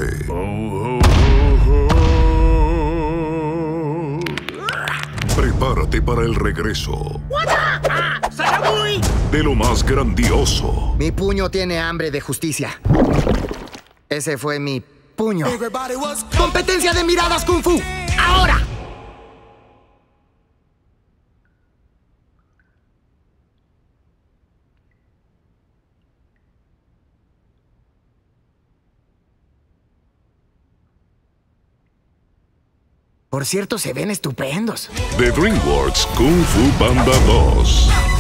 Prepárate para el regreso de lo más grandioso. Mi puño tiene hambre de justicia. Ese fue mi puño. ¡Competencia de miradas Kung Fu! ¡Ahora! Por cierto, se ven estupendos. The DreamWorks Kung Fu Panda 2.